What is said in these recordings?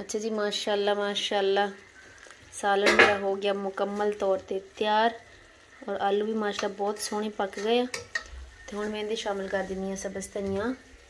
अच्छा जी, माशाल्लाह माशाल्लाह सालन मेरा हो गया मुकम्मल तौर पे तैयार और आलू भी माशाल्लाह बहुत सोहने पक गए। तो हुण मैं इहदे शामिल कर दिंदी हां सब्ज़ धनिया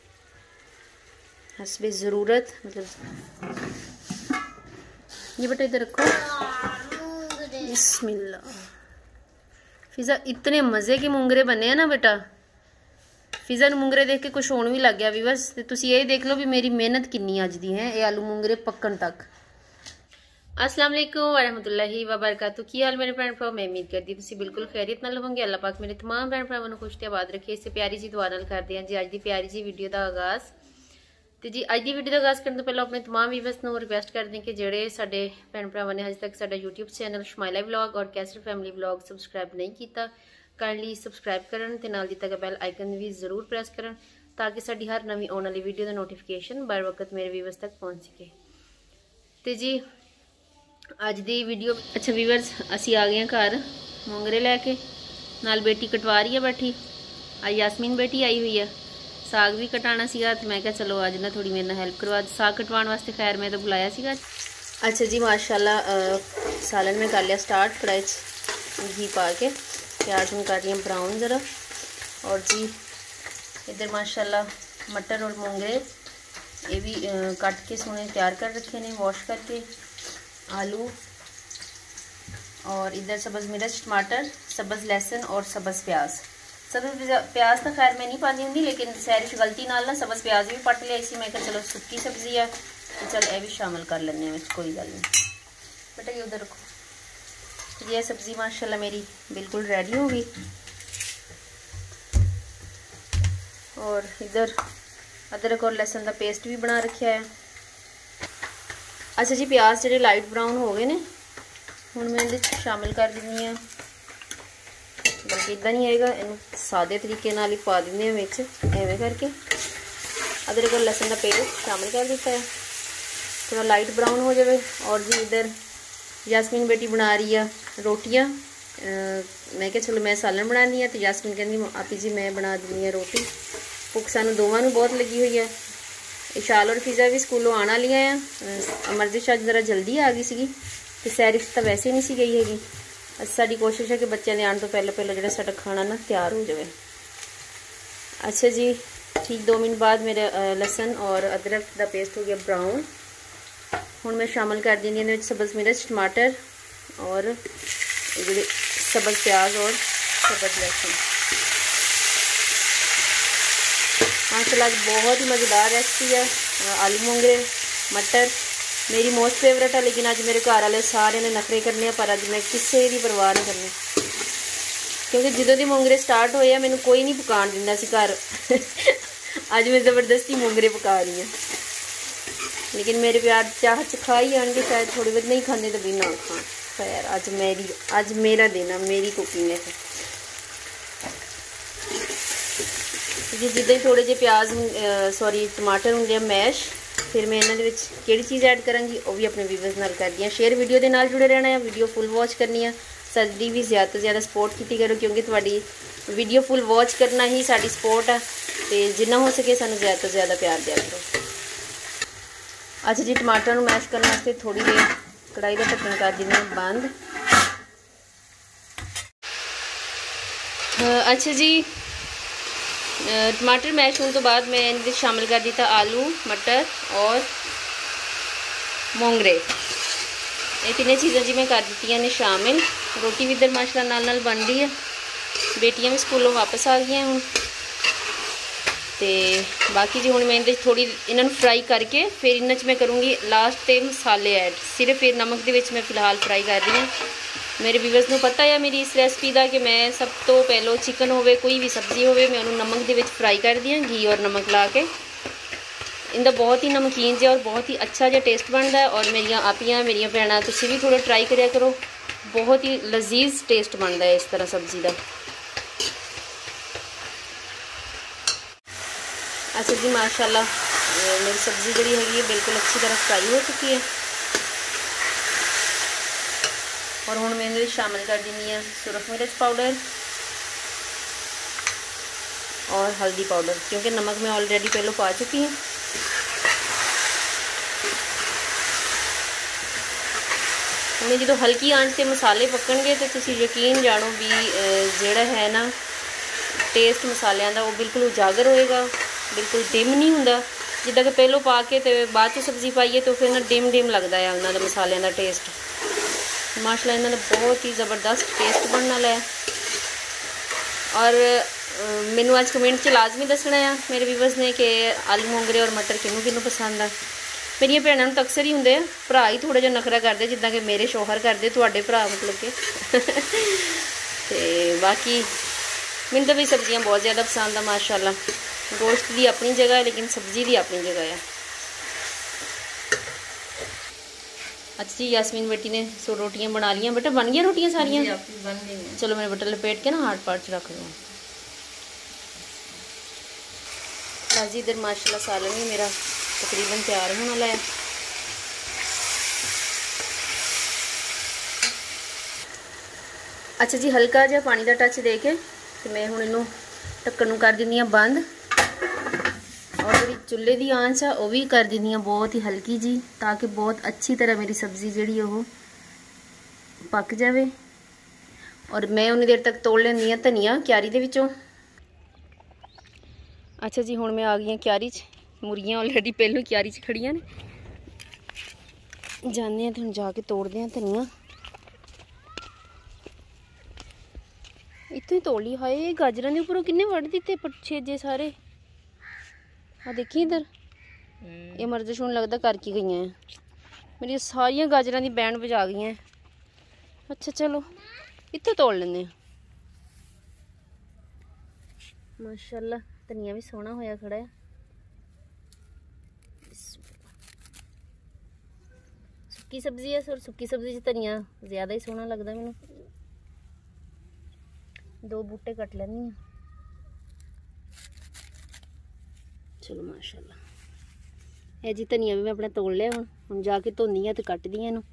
हस्बे ज़रूरत। मतलब ये बेटा इधर रखो। बिस्मिल्लाह। फिजा इतने मज़े के मुंगरे बने हैं ना बेटा। फिजा नूं मुंगरे देख के कुछ होण भी लग गया भी बस। ते तुसीं ये देख लो भी मेरी मेहनत कितनी अज दी है ये आलू मुंगरे पक्कण तक। अस्सलाम वालेकुम वरहमतुल्लाहि वबरकातुहू। की हाल मेरे भैन भराओ? मैं उम्मीद करती तुसीं बिल्कुल खैरियत नाल होवोगे। अल्लाह पाक मेरे तमाम भैन भरावां नूं खुश ते आबाद रखे। इस प्यारी जी दुआ नाल करदे हां जी अज दी प्यारी जी वीडियो दा आगाज़। तो जी अज की वीडियो का आगाज़ करने तो पहले अपने तमाम व्यूअर्स को रिक्वेस्ट करते हैं कि जेडे साडे भैन भरावां ने अजे तक साडा यूट्यूब चैनल शमाइला व्लॉग और कैसर फैमिली व्लॉग सबसक्राइब नहीं किया काइंडली सबसक्राइब करन ते नाल दिता गया बैल आइकन भी जरूर प्रेस करन ताकि साडी हर नवी आने वाली वीडियो का नोटिफिकेशन बर वक्त मेरे व्यूअर्स तक पहुँच सके। तो जी अज दी वीडियो अच्छा व्यूअर्स असी आ गए घर मोंगरे लैके नाल बेटी कटवा रही है बैठी। आज यासमीन बेटी आई हुई है। साग भी कटाना सीगा तो मैं क्या चलो आज ना थोड़ी मेरे हेल्प करवा साग कटवाने वास्ते। खैर मैं तो बुलाया सीगा। अच्छा जी माशाल्लाह सालन में कर लिया स्टार्ट। कढ़ाई घी पा के प्याज में कर रही हूँ ब्राउन ज़रा। और जी इधर माशाल्लाह मटर और मोंगरे ये भी काट के सोने तैयार कर रखे ने वॉश करके। आलू और इधर सब्ज़ मिर्च टमाटर सब्ज़ लहसुन और सब्ज़ प्याज। सब्ज़ प्याज तो खैर मैं नहीं पाती होंगी लेकिन सैर गलती नाल ना सब्ज़ प्याज भी पट लिया इसी। मैं चलो सुक्की सब्जी है तो चल यह भी शामिल कर लेने कोई गल नहीं। बेटा ये उधर रखो। ये सब्ज़ी माशाल्लाह मेरी बिल्कुल रेडी हो गई। और इधर अदरक और लहसुन का पेस्ट भी बना रखा है। अच्छा जी प्याज जो लाइट ब्राउन हो गए ने हुण मैं इहदे शामिल कर दिंदी हां। बल्कि इदा नहीं आएगा इन सादे तरीके नाल ही पा देंगे विच एवें करके। अदरक और लहसुन का पेस्ट शामिल कर दिता है थोड़ा लाइट ब्राउन हो जाए। और जी इधर यासमीन बेटी बना रही है रोटियां। मैं क्या चलो मैं सालन बनानी है तो यासमीन कहती आपी जी मैं बना दी है रोटी। भुख सानू दोवां नूं बहुत लगी हुई है। इशाल और फिजा भी स्कूलों आने वाली हैं। अमरजिश अज जरा जल्दी आ गई सी तो सैर तो वैसे ही नहीं सी गई हैगी। साडी कोशिश है कि बच्चों ने आने तो पहले पहले जो साडा खाना ना तैयार हो जाए। अच्छा जी ठीक 2 मिनट बाद मेरा लहसुन और अदरक का पेस्ट हो गया ब्राउन। हुण मैं शामिल कर दी सब्ज़ मिर्च टमाटर और जो सब्ज़ प्याज और सब्ज़ लहसुन। माशाल्लाह बहुत ही मज़ेदार रेसिपी है। आलू मोंगरे मटर मेरी मोस्ट फेवरेट है लेकिन अज मेरे घर वाले सारे ने नखरे करने पर अज मैं किसी की परवाह नहीं करनी क्योंकि जो दी मोंगरे स्टार्ट होए मैनू कोई नहीं पकाने दिंदा सी घर। अज मैं ज़बरदस्ती मोंगरे पका रही हूँ लेकिन मेरे प्यार चाह च खा ही आएंगे शायद थोड़ी बहुत नहीं खाते तो भी ना खान। खैर अज मेरा दिन है मेरी कुकिंग है। जी जिद्दां ही थोड़े जे प्याज सॉरी टमाटर होंगे मैश फिर मैं इन्होंने किहड़ी चीज़ ऐड करांगी वो भी अपने व्यूअर्स नाल कर दी। शेयर वीडियो के नाल जुड़े रहना है वीडियो फुल वॉच करनी है। साडी भी ज़्यादा तो ज़्यादा सपोर्ट की करो क्योंकि थोड़ी वीडियो फुल वॉच करना ही साडी सपोर्ट है। तो जिन्ना हो सके सानू ज़्यादा तो ज़्यादा प्यार दिया करो। अच्छा जी टमाटर नूं मैश करने वास्ते थोड़ी देर कढ़ाई का ढक्कन कर देना बंद। अच्छा जी टमाटर मैश होने तो बाद मैं इनके शामिल कर दिता आलू मटर और मोंगरे। ये तीनों चीज़ें जी मैं कर दी ने शामिल। रोटी भी इधर माशाल्लाह नाल बन रही है। बेटियां भी स्कूलों वापस आ गई हूँ तो बाकी जी हूँ मैं इन्हें थोड़ी इन्हों फ्राई करके फिर इन्हें मैं करूँगी लास्ट ते मसाले ऐड। सिर्फ फिर नमक के मैं फ़िलहाल फ्राई कर रही हूँ। मेरे व्यूअर्स को पता है मेरी इस रेसिपी का कि मैं सब तो पहलो चिकन होवे कोई भी सब्जी होवे मैं उन्होंने नमक के फ्राई कर दी घी और नमक ला के। इनका बहुत ही नमकीन जहा और बहुत ही अच्छा जहा टेस्ट बनता है। और मेरिया आपियाँ मेरिया भैन तुसीं भी थोड़ा ट्राई करिया करो बहुत ही लजीज टेस्ट बनता है इस तरह सब्जी का। अच्छा जी माशाल्लाह मेरी सब्ज़ी जी है बिल्कुल अच्छी तरह फ्राई हो चुकी है। और हुण मैं इहदे शामिल कर दी है सुरख मिर्च पाउडर और हल्दी पाउडर क्योंकि नमक मैं ऑलरेडी पहले पा चुकी हूँ। ਹੁਣ ਜਦੋਂ ਹਲਕੀ ਆਂਚ ਤੇ ਮਸਾਲੇ ਪੱਕਣਗੇ ਤੇ ਤੁਸੀਂ ਯਕੀਨ ਜਾਣੋ ਵੀ ਜਿਹੜਾ ਹੈ ਨਾ ਟੇਸਟ ਮਸਾਲਿਆਂ ਦਾ ਉਹ ਬਿਲਕੁਲ ਉਜਾਗਰ ਹੋਏਗਾ, ਬਿਲਕੁਲ ਡਿਮ ਨਹੀਂ ਹੁੰਦਾ। ਜਿੱਦਾਂ ਕਿ ਪਹਿਲੋਂ ਪਾ ਕੇ ਤੇ ਬਾਅਦ 'ਚ ਸਬਜ਼ੀ ਪਾਈਏ ਤਾਂ ਫਿਰ ਨਾ ਡਿਮ ਲੱਗਦਾ ਹੈ ਉਹਨਾਂ ਦਾ ਮਸਾਲਿਆਂ ਦਾ ਟੇਸਟ। ਮਾਸ਼ਾਅੱਲਾ ਇਹਨਾਂ ਦਾ ਬਹੁਤ ਹੀ ਜ਼ਬਰਦਸਤ ਟੇਸਟ ਬਣਨ ਵਾਲਾ ਹੈ। ਔਰ ਮੈਨੂੰ ਅੱਜ ਕਮੈਂਟ 'ਚ ਲਾਜ਼ਮੀ ਦੱਸਣਾ ਆ ਮੇਰੇ ਵੀਵਰਸ ਨੇ ਕਿ ਆਲੂ ਮੂੰਗਰੇ ਔਰ ਮਟਰ ਕਿਹਨੂੰ ਪਸੰਦ ਆ। ਮੇਰੀਆਂ ਭੈਣਾਂ ਨੂੰ ਤਾਂ ਅਕਸਰ ਹੀ ਹੁੰਦੇ ਆ, ਭਰਾ ਹੀ ਥੋੜ੍ਹਾ ਜਿਹਾ ਨਖਰਾ ਕਰਦੇ ਜਿੱਦਾਂ ਕਿ ਮੇਰੇ ਸ਼ੋਹਰ ਕਰਦੇ, ਤੁਹਾਡੇ ਭਰਾ ਮਤਲਬ ਕਿ ਤੇ ਬਾਕੀ ਮੈਨੂੰ ਤਾਂ ਵੀ ਸਬਜ਼ੀਆਂ ਬਹੁਤ ਜ਼ਿਆਦਾ ਪਸੰਦ ਆ ਮਾਸ਼ਾਅੱਲਾ। गोश्त की अपनी जगह है लेकिन सब्जी की अपनी जगह है। अच्छा जी यास्मीन बेटी ने 100 रोटियां बना लिया। बेटा बन गई रोटियां सारियां? बन गई। चलो मैंने बेटा लपेट के ना हार्ड पार्ट रख दूँ। जी इधर माशाल्लाह सालन भी मेरा तकरीबन तैयार होने वाला है। अच्छा जी हल्का जिहा पानी का टच दे के तो मैं हुण इनू ढक्कन कर दिंदी हाँ बंद और जी चुल्हे की आंच आ भी कर दिंदी हाँ बहुत ही हल्की जी, ताकि बहुत अच्छी तरह मेरी सब्ज़ी जी वो पक जाए। और मैं उन्नी देर तक तोड़ लैंदी हाँ धनिया क्यारी दे विचों। अच्छा जी हुण मैं आ गई हाँ क्यारी च, मुर्गियां ऑलरेडी पहलों क्यारी च खड़ियां ने। जाने हैं तो हुण जाके तोड़ते हैं धनिया। इतों ही तोड़ ली। हाय गाजरां दे उपरों किन्ने वड़ दिते छेजे सारे। हाँ देखी इधर ये मर्द शून लगता करके गई हैं मेरी सारिया गाजरां दी बैंड बजा गई हैं। अच्छा चलो इत्थों तोड़ लेंगे। माशाल्लाह धनिया भी सोहना होया खड़ा है। सुक्की सब्जी है, सुक्की सब्जी च धनिया ज्यादा ही सोहना लगता मैनू। 2 बूटे कट लैनी हैं। चलो माशाल्लाह है जी धनिया भी मैं अपना तोड़ लिया। हुण जाके धोनी है तो कटदी इनू।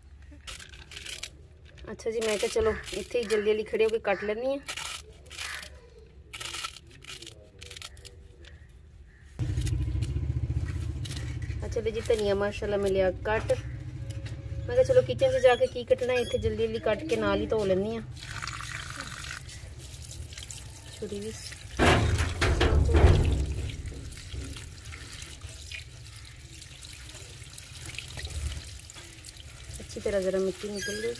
अच्छा जी मैं क्या चलो इत्थे ही जल्दी जल्दी खड़े होकर कट लैनी है। चलो जी धनिया माशाल्लाह मैं लिया कट। मैं क्या चलो किचन से जाके की कटना है, इत्थे जल्दी जल्दी कट के नाल ही धो लैनी है। छुरी भी अच्छी तरह जरा मिट्टी निकल जाएगी।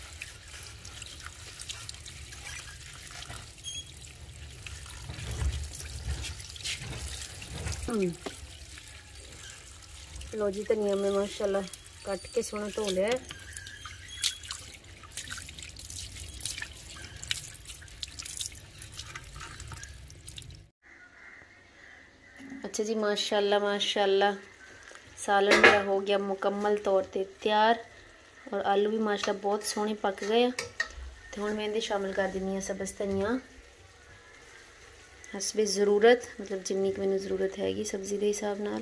लो जी धनिया में माशाल्लाह कट के सोना धो लिया है। अच्छा जी माशाल्लाह माशाल्लाह सालन मेरा हो गया मुकम्मल तौर पे तैयार और आलू भी माशाल्लाह बहुत सोहने पक गए। तो हुण मैं इहदे शामिल कर दिंदी हां सब्ज़ धनिया हसबे ज़रूरत, मतलब जिन्नी कि मैनूं ज़रूरत हैगी सब्ज़ी के हिसाब नाल।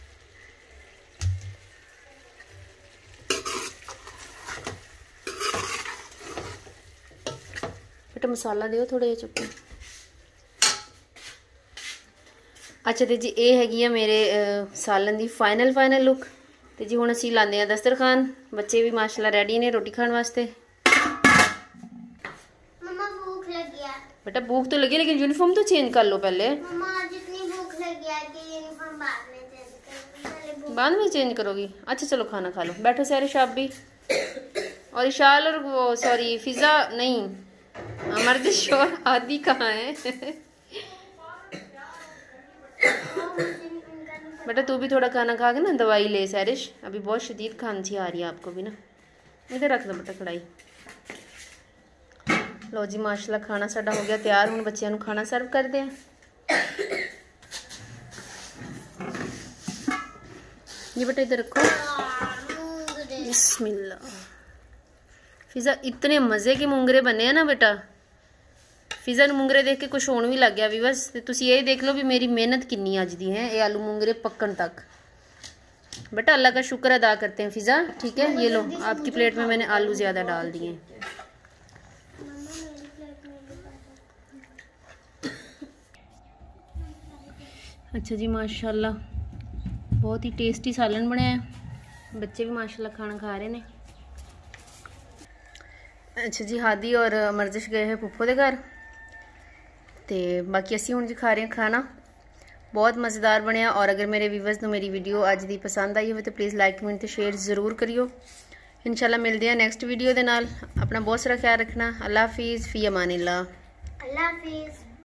बेटा मसाला दिओ थोड़ा जिहा चुप। अच्छा तो जी ये हैगी है मेरे सालन की फाइनल लुक। तो जी हुण असीं लांदे हां दस्तरखान। बच्चे भी माशाल्लाह रेडी ने रोटी खाने वास्ते। मम्मा भूख लगी है। बेटा भूख तो लगी लेकिन यूनिफॉर्म तो चेंज कर लो पहले। मम्मा जितनी भूख लगी है कि यूनिफॉर्म बाद में चेंज करूंगी। बाद में चेंज करोगी? अच्छा चलो खाना खा लो। बैठो सारे शाब भी और इशाल और वो सॉरी फिजा नहीं हमारे शोर आदि कहाँ है? बेटा तू भी थोड़ा खाना खा के ना दवाई ले सैरिश, अभी बहुत शदीद खांसी आ रही है आपको भी ना। इधर रख दो बेटा कढ़ाई। लो जी माशाल्लाह खाना साडा हो गया तैयार। हुण बच्चों को खाना सर्व करते हैं। ये बेटा इधर रखो। बिस्मिल्लाह। फिजा इतने मज़े के मुंगरे बने हैं ना बेटा। फिजा मुंगरे देख के कुछ होने भी लग गया भी बस। तुसी ये देख लो भी मेरी मेहनत कितनी अज दी है ये आलू मुंगरे पकन तक। बेटा अल्लाह का शुक्र अदा करते हैं फिजा। ठीक है ये लो आपकी प्लेट में मैंने आलू ज़्यादा डाल दिए। अच्छा जी माशाल्लाह बहुत ही टेस्टी सालन बनाया। बच्चे भी माशाल्लाह खाना खा रहे हैं। अच्छा जी, हादी और अमरजिश गए हैं पुप्पो के घर, तो बाकी असी हुण जी खा रहे हैं खाना। बहुत मज़ेदार बनया। और अगर मेरे व्यूअर्स को मेरी वीडियो अज दी पसंद आई हो तो प्लीज़ लाइक कमेंट तो शेयर जरूर करियो। इंशाल्लाह मिलते हैं नेक्स्ट वीडियो के नाल। अपना बहुत सारा ख्याल रखना। अल्लाह हाफिज़, फ़ी अमानिल्लाह। अल्लाह हाफिज़।